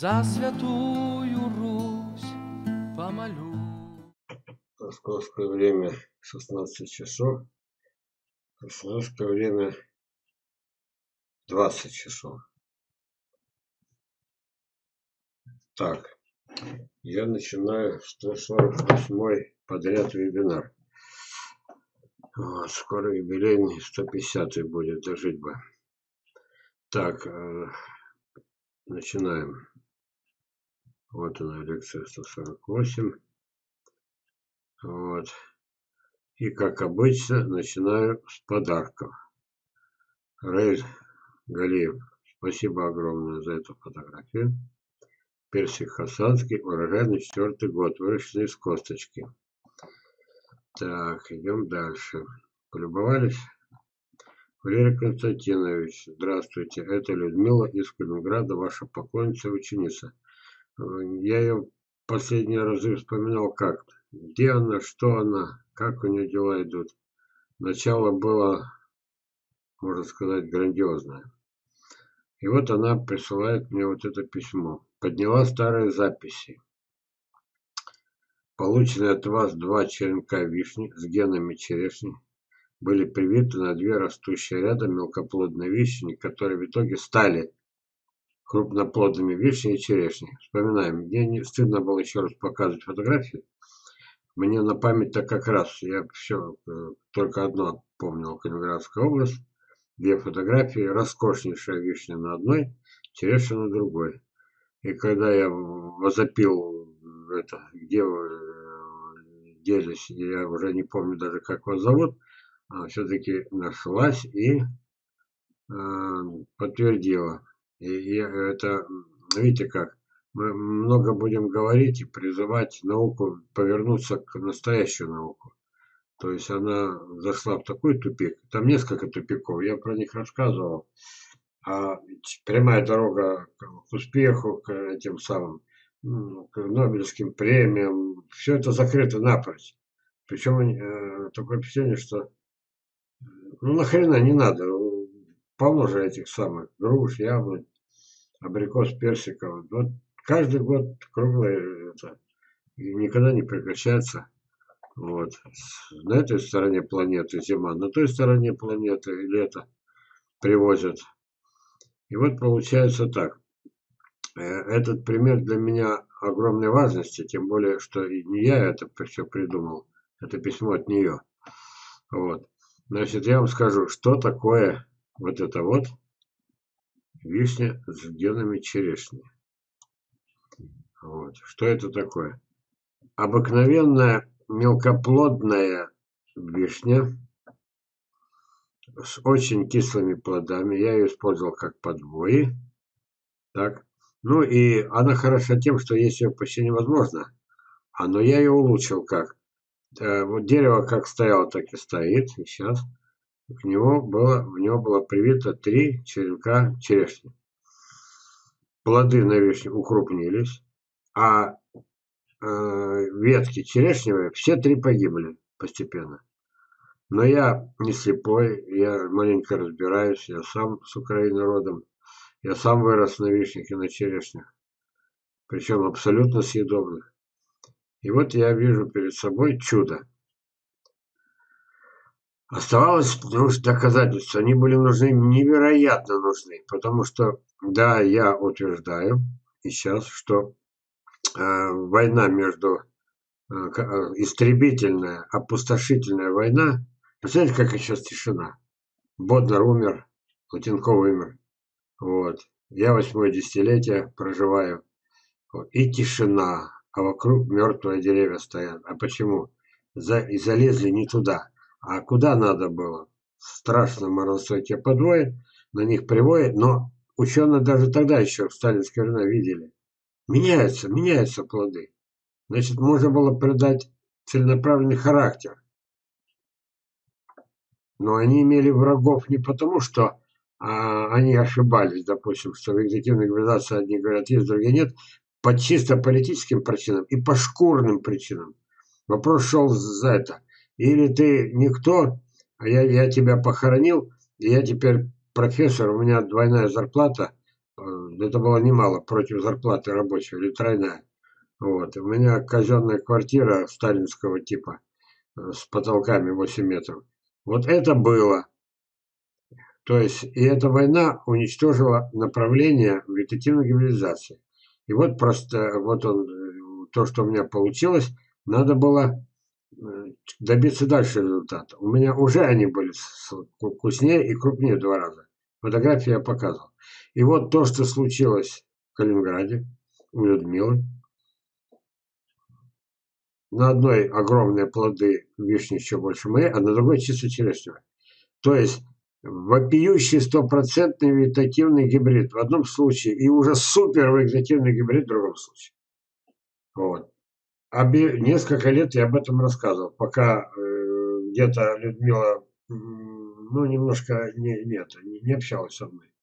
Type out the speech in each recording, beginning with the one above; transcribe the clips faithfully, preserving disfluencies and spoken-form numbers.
за святую Русь помолю. Московское время шестнадцать часов, красноярское время двадцать часов. Так, я начинаю сто сорок восьмой подряд вебинар. Вот, скоро юбилейный сто пятидесятый будет, дожить бы. Так, э, начинаем. Вот она, лекция сто сорок восемь. Вот. И, как обычно, начинаю с подарков. Раиль Галиев, спасибо огромное за эту фотографию. Персик Хасанский, урожайный четвертый год, выращенный из косточки. Так, идем дальше. Полюбовались? Валерий Константинович, здравствуйте. Это Людмила из Калининграда, ваша поклонница и ученица. Я ее последние разы вспоминал как. Где она, что она, как у нее дела идут. Начало было, можно сказать, грандиозное. И вот она присылает мне вот это письмо. Подняла старые записи. Полученные от вас два черенка вишни с генами черешни были привиты на две растущие рядом мелкоплодные вишни, которые в итоге стали крупноплодными вишней и черешней. Вспоминаем. Мне не стыдно было еще раз показывать фотографии. Мне на память-то как раз, я все, только одно помнил, Калининградская область. Две фотографии, роскошнейшая вишня на одной, черешня на другой. И когда я возопил, это, где вы делись, я уже не помню даже, как вас зовут, а все-таки нашлась и э, подтвердила. И, и это, видите как, мы много будем говорить и призывать науку повернуться к настоящую науку. То есть она зашла в такой тупик. Там несколько тупиков, я про них рассказывал. А прямая дорога к успеху, к этим самым, к Нобелевским премиям, все это закрыто напрочь. Причем э, такое впечатление, что ну нахрена не надо. Полно же этих самых груш, яблок, абрикос, персиков. Вот каждый год круглое это, и никогда не прекращается. Вот. На этой стороне планеты зима, на той стороне планеты лето привозят. И вот получается так. Этот пример для меня огромной важности, тем более, что и не я это все придумал. Это письмо от нее. Вот. Значит, я вам скажу, что такое вот это вот вишня с генами черешни. Вот. Что это такое? Обыкновенная мелкоплодная вишня с очень кислыми плодами. Я ее использовал как подвои. Так. Ну и она хороша тем, что есть ее почти невозможно. А но я ее улучшил как? Э, вот дерево как стояло, так и стоит. И сейчас к нему было, в него было привито три черенка черешни. Плоды на вишне укрупнились, а э, ветки черешневые все три погибли постепенно. Но я не слепой, я маленько разбираюсь, я сам с Украины родом. Я сам вырос на вишнях и на черешнях, причем абсолютно съедобных. И вот я вижу перед собой чудо. Оставалось ну, доказательства, они были нужны, невероятно нужны, потому что, да, я утверждаю и сейчас, что э, война между, э, истребительная, опустошительная война, представляете, какая сейчас тишина? Боднар умер, Латенков умер, вот. Я восьмое десятилетие проживаю. Вот. И тишина, а вокруг мертвые деревья стоят. А почему? За, и залезли не туда. А куда надо было? Страшно морозостойкие подвои, на них привои, но ученые даже тогда еще в сталинские времена видели. Меняются, меняются плоды. Значит, можно было придать целенаправленный характер. Но они имели врагов не потому, что а, они ошибались, допустим, что в экзекутивной организации одни говорят есть, другие нет, по чисто политическим причинам и по шкурным причинам. Вопрос шел за это. Или ты никто, а я, я тебя похоронил, и я теперь профессор, у меня двойная зарплата, Это было немало против зарплаты рабочего, или тройная. Вот. У меня казенная квартира сталинского типа с потолками восемь метров. Вот это было. То есть, и эта война уничтожила направление вегетативной гибридизации. И вот просто, вот он, то, что у меня получилось, надо было добиться дальше результата. У меня уже они были вкуснее и крупнее в два раза. Фотографии я показывал. И вот то, что случилось в Калининграде у Людмилы. На одной огромные плоды вишни еще больше моей, а на другой чисто черешневой. То есть вопиющий стопроцентный вегетативный гибрид в одном случае и уже супер вегетативный гибрид в другом случае. Вот. Обе, несколько лет я об этом рассказывал, пока э, где-то Людмила ну, немножко не, нет, не, не общалась со мной.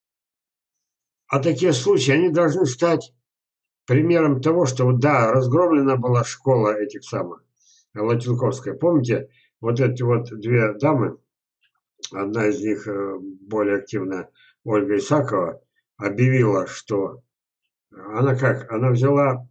А такие случаи, они должны стать примером того, что вот да, разгромлена была школа этих самых, Латинковская. Помните, вот эти вот две дамы, одна из них более активная, Ольга Исакова, объявила, что она как, она взяла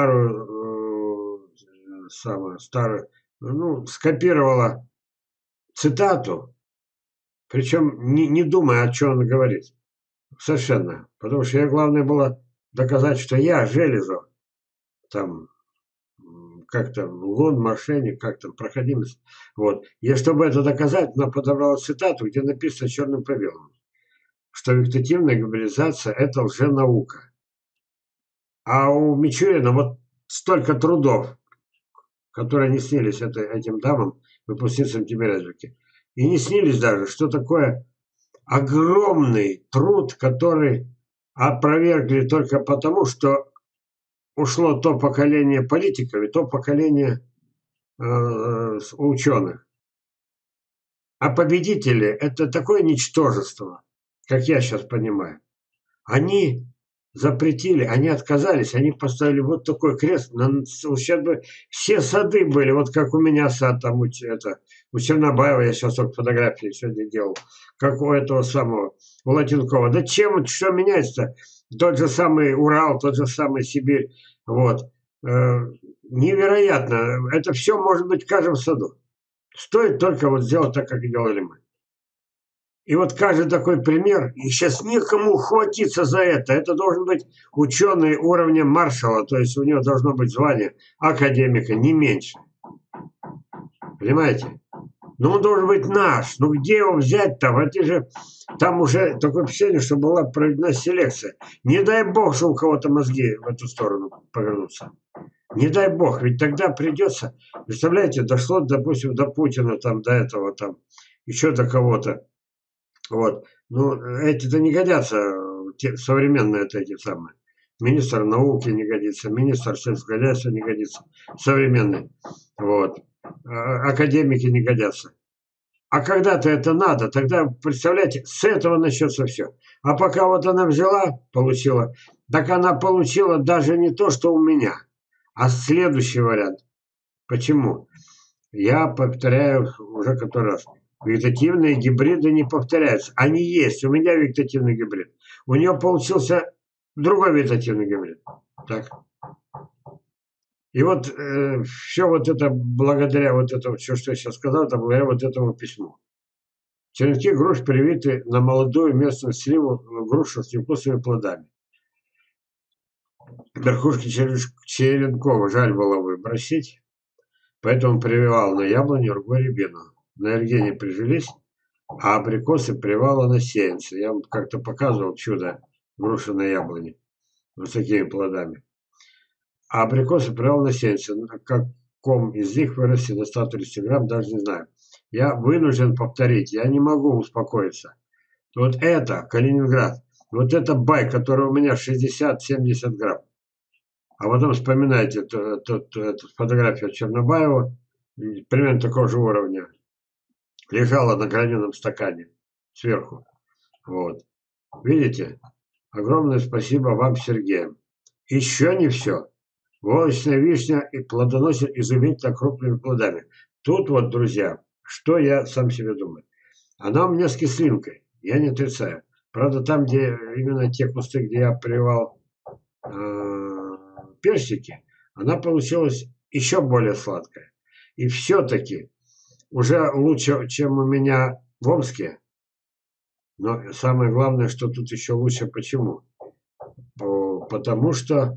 старую, э, самую старую, ну, скопировала цитату, причем не, не думая, о чем она говорит. Совершенно. Потому что ей главное было доказать, что я, Железов, там, как там, лун, мошенник, как там, проходимость. Вот. И чтобы это доказать, она подобрала цитату, где написано черным по белому, что вегетативная гибридизация – это лженаука. А у Мичурина вот столько трудов, которые не снились это, этим дамам, выпускницам Тимирязевки. И не снились даже, что такое огромный труд, который опровергли только потому, что ушло то поколение политиков и то поколение э, ученых. А победители – это такое ничтожество, как я сейчас понимаю. Они запретили, они отказались, они поставили вот такой крест. Сейчас бы все сады были, вот как у меня сад там, это, у Чернобаева, я сейчас только фотографии сегодня делал, как у этого самого, у Латинкова. Да чем, что меняется? Тот же самый Урал, тот же самый Сибирь. Вот. Невероятно. Это все может быть в каждом саду. Стоит только вот сделать так, как делали мы. И вот каждый такой пример, и сейчас некому ухватиться за это. Это должен быть ученый уровня маршала, то есть у него должно быть звание академика, не меньше. Понимаете? Но он должен быть наш. Ну где его взять-то? Вот же там уже такое впечатление, что была проведена селекция. Не дай бог, что у кого-то мозги в эту сторону повернутся. Не дай бог, ведь тогда придется, представляете, дошло, допустим, до Путина, там, до этого, там, еще до кого-то. Вот. Ну, эти-то не годятся, те, современные это эти самые. Министр науки не годится, министр сельского хозяйства не годится, современный. Вот. Академики не годятся. А когда-то это надо, тогда, представляете, с этого начнется все. А пока вот она взяла, получила, так она получила даже не то, что у меня, а следующий вариант. Почему? Я повторяю уже который раз. Вегетативные гибриды не повторяются. Они есть. У меня вегетативный гибрид. У нее получился другой вегетативный гибрид. Так. И вот э, все вот это благодаря вот этому, все, что я сейчас сказал, это благодаря вот этому письму. Черенки груш привиты на молодую местную сливу грушу с невкусными плодами. Верхушки черенкова жаль было выбросить, поэтому прививал на яблоню, ргу, рябину. На Эргене прижились, а абрикосы привала на сеянцы. Я вам как-то показывал чудо груши на яблоне с такими плодами. А абрикосы привал на сеянцы. На каком из них вырасти до ста тридцати грамм, даже не знаю. Я вынужден повторить, я не могу успокоиться. Вот это Калининград, вот это бай, который у меня шестьдесят-семьдесят грамм. А потом вспоминайте эту, эту, эту фотографию Чернобаева, примерно такого же уровня. Лежала на граненом стакане сверху. Вот. Видите? Огромное спасибо вам, Сергей. Еще не все. Волочная вишня и плодоносит изумительно крупными плодами. Тут вот, друзья, что я сам себе думаю. Она у меня с кислинкой. Я не отрицаю. Правда, там, где именно те кусты, где я прививал э, персики, она получилась еще более сладкая. И все-таки уже лучше, чем у меня в Омске. Но самое главное, что тут еще лучше. Почему? Потому что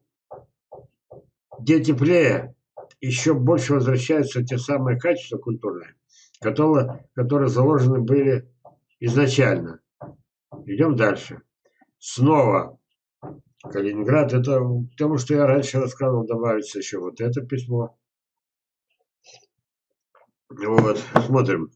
где теплее, еще больше возвращаются те самые качества культурные, которые, которые заложены были изначально. Идем дальше. Снова Калининград. Это потому, что я раньше рассказывал, добавится еще вот это письмо. Вот, смотрим.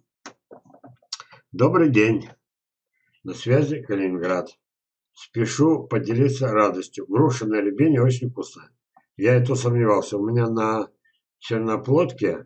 Добрый день. На связи Калининград. Спешу поделиться радостью. Груша на Рябине очень вкусная. Я и то сомневался. У меня на Черноплодке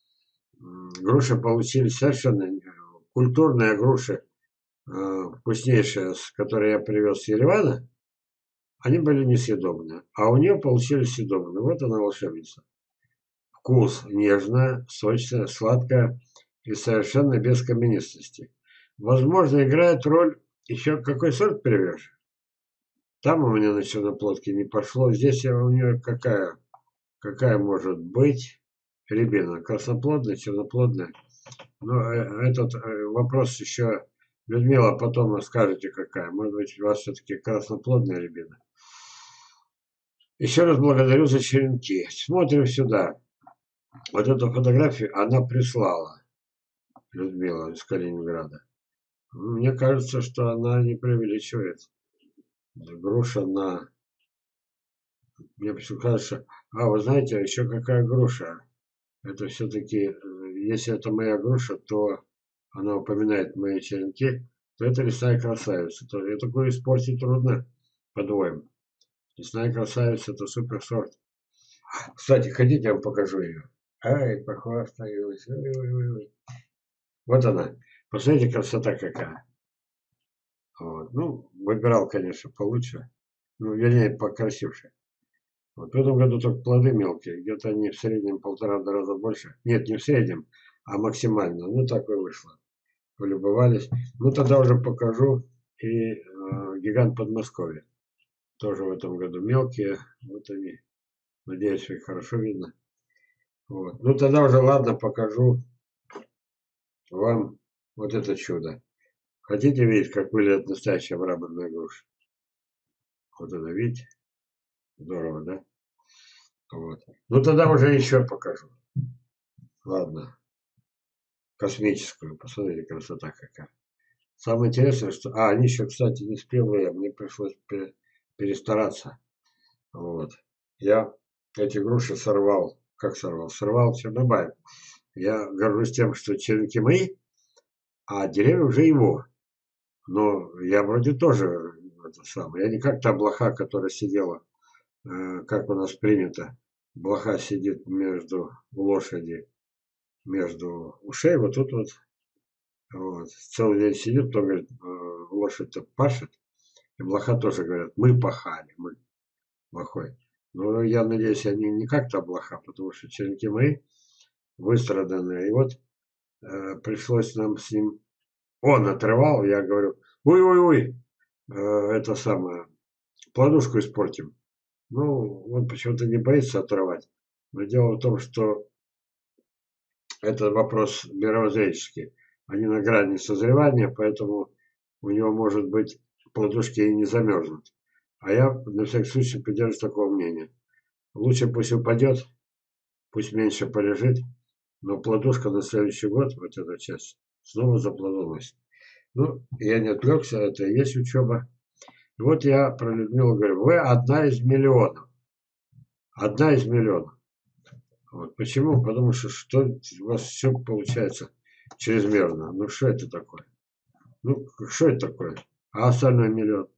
груши получились совершенно культурные груши, вкуснейшие, которые я привез с Еревана. Они были несъедобные. А у нее получились съедобные. Вот она волшебница. Вкус нежная, сочная, сладкая и совершенно без каменистости. Возможно, играет роль еще какой сорт привешь. Там у меня на черноплодке не пошло. Здесь у нее какая, какая может быть рябина? Красноплодная, черноплодная. Но этот вопрос еще, Людмила, потом расскажете какая. Может быть, у вас все-таки красноплодная рябина. Еще раз благодарю за черенки. Смотрим сюда. Вот эту фотографию она прислала, Людмила из Калининграда. Мне кажется, что она не преувеличивает. Груша на... Мне почему кажется... А, вы знаете, еще какая груша? Это все-таки, если это моя груша, то она упоминает мои черенки, то это лесная красавица. То я такую испортить трудно по-двоему. Лесная красавица – это супер сорт. Кстати, хотите, я вам покажу ее. Ай, похвастаюсь. Ой, ой, ой, ой. Вот она. Посмотрите, красота какая. Вот. Ну, выбирал, конечно, получше. Ну, вернее, покрасивше. Вот в этом году только плоды мелкие. Где-то они в среднем полтора раза больше. Нет, не в среднем, а максимально. Ну, так и вышло. Полюбовались. Ну, тогда уже покажу и э, гигант Подмосковья. Тоже в этом году мелкие. Вот они. Надеюсь, их хорошо видно. Вот. Ну, тогда уже, ладно, покажу вам вот это чудо. Хотите видеть, как выглядит настоящая мраморная груша? Вот это, видите? Здорово, да? Вот. Ну, тогда уже еще покажу. Ладно. Космическую. Посмотрите, красота какая. Самое интересное, что... А, они еще, кстати, не спелые. Мне пришлось перестараться. Вот. Я эти груши сорвал. Как сорвал? Сорвал Чернобаев. Я горжусь тем, что черенки мои, а деревья уже его. Но я вроде тоже это самое. Я не как та блоха, которая сидела, э, как у нас принято. Блоха сидит между лошади, между ушей, вот тут вот. Вот. Целый день сидит, потом говорит, э, лошадь-то пашет. И блоха тоже говорят, мы пахали, мы блохой. Но я надеюсь, они не как та блоха, потому что черенки мои выстраданные. И вот э, пришлось нам с ним... Он отрывал, я говорю, ой-ой-ой, э, это самое, плодушку испортим. Ну, он почему-то не боится отрывать. Но дело в том, что это вопрос мировоззренческий. Они на грани созревания, поэтому у него, может быть, плодушки и не замерзнут. А я, на всякий случай, придерживаюсь такого мнения. Лучше пусть упадет, пусть меньше полежит, но плодушка на следующий год, вот эта часть, снова заплодоносит. Ну, я не отвлекся, это и есть учеба. И вот я про Людмилу говорю, вы одна из миллионов. Одна из миллионов. Вот. Почему? Потому что, что у вас все получается чрезмерно. Ну, что это такое? Ну, что это такое? А остальной миллион?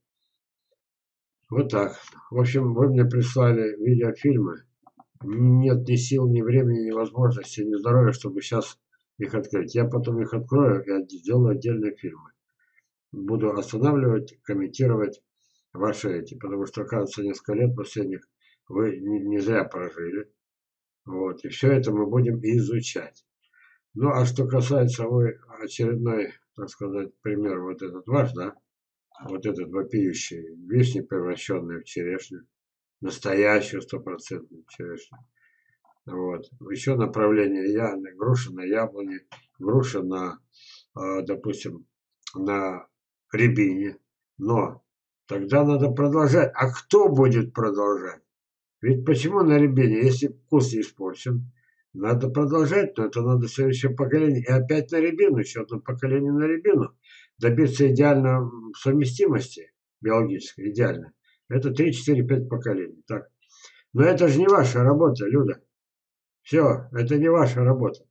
Вот так. В общем, вы мне прислали видеофильмы. Нет ни сил, ни времени, ни возможности, ни здоровья, чтобы сейчас их открыть. Я потом их открою и сделаю отдельные фильмы. Буду останавливать, комментировать ваши эти. Потому что, оказывается, несколько лет последних вы не, не зря прожили. Вот. И все это мы будем изучать. Ну, а что касается вы очередной, так сказать, пример вот этот ваш, да? Вот этот вопиющий вишни, превращенные в черешню. Настоящую стопроцентную черешню. Вот. Еще направление я, груша на яблоне, груша на, э, допустим, на рябине. Но тогда надо продолжать. А кто будет продолжать? Ведь почему на рябине, если вкус не испорчен, надо продолжать, но это надо следующее поколение. И опять на рябину, еще одно поколение на рябину. Добиться идеальной совместимости биологической, идеально. Это три, четыре, пять поколений. Так. Но это же не ваша работа, Люда. Все, это не ваша работа.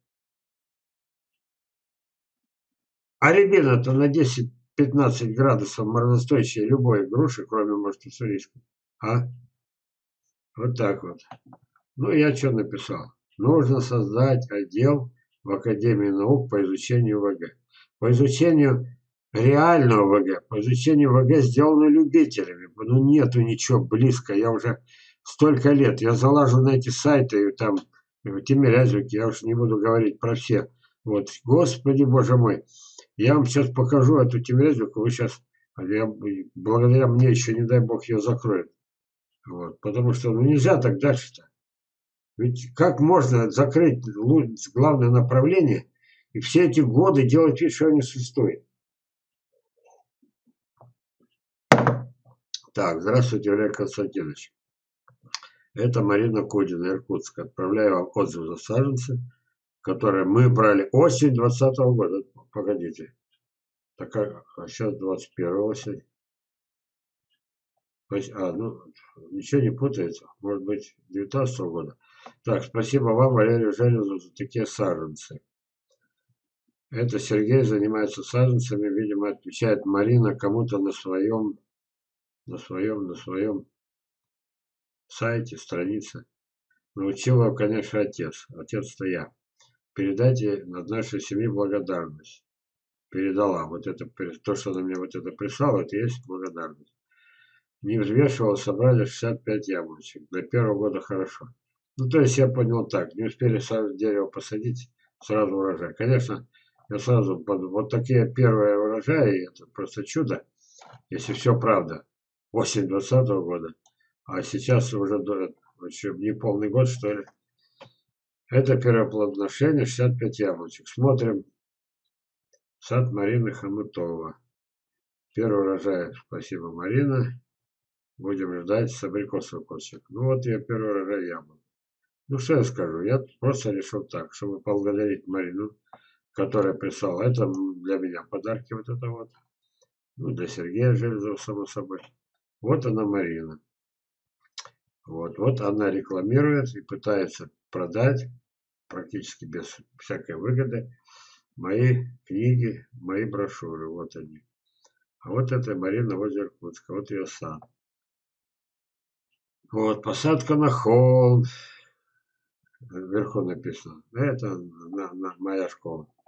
А рябина-то на десять-пятнадцать градусов морозостойчивее любой груши, кроме, может, уссурийской. А? Вот так вот. Ну, я что написал? Нужно создать отдел в Академии наук по изучению ВГ. По изучению реального ВГ, по изучению ВГ сделано любителями. Ну, нету ничего близко. Я уже столько лет, я залажу на эти сайты, и там Тимирязевки, я уж не буду говорить про все. Вот, господи, боже мой. Я вам сейчас покажу эту Тимирязевку, вы сейчас, я, благодаря мне еще, не дай бог, ее закроют. Вот, потому что ну, нельзя так дальше-то. Ведь как можно закрыть главное направление и все эти годы делать вид, что они существуют? Так, здравствуйте, Олег Константинович. Это Марина Кудина, Иркутск. Отправляю вам отзыв за саженцы, которые мы брали осень двадцатого года. Погодите. Так, а сейчас двадцать первая осень. А, ну, ничего не путается. Может быть, девятнадцатого года. Так, спасибо вам, Валерию Железу, за такие саженцы. Это Сергей занимается саженцами, видимо, отвечает Марина кому-то на своем, на своем, на своем сайте, странице. Научил его, конечно, отец. Отец-то я. Передайте над нашей семьей благодарность. Передала. Вот это, то, что она мне вот это прислала, это и есть благодарность. Не взвешивал, собрали шестьдесят пять яблочек. Для первого года хорошо. Ну, то есть я понял так. Не успели сразу дерево посадить, сразу урожай. Конечно, я сразу, вот такие первые урожаи, это просто чудо, если все правда. Осень двадцатого года. А сейчас уже еще не полный год, что ли. Это первоплодоношение, шестьдесят пять яблочек. Смотрим. Сад Марины Хомутова. Первый урожай. Спасибо, Марина. Будем ждать с абрикосовых почек. Ну вот я первый урожай яблок. Ну что я скажу, я просто решил так, чтобы поблагодарить Марину, которая прислала. Это для меня подарки вот это вот. Ну, для Сергея Железова, само собой. Вот она, Марина. Вот, вот она рекламирует и пытается продать практически без всякой выгоды мои книги, мои брошюры. Вот они. А вот это Марина возле Иркутска. Вот ее сад. Вот, посадка на холм. Вверху написано. Это на, на, моя школа.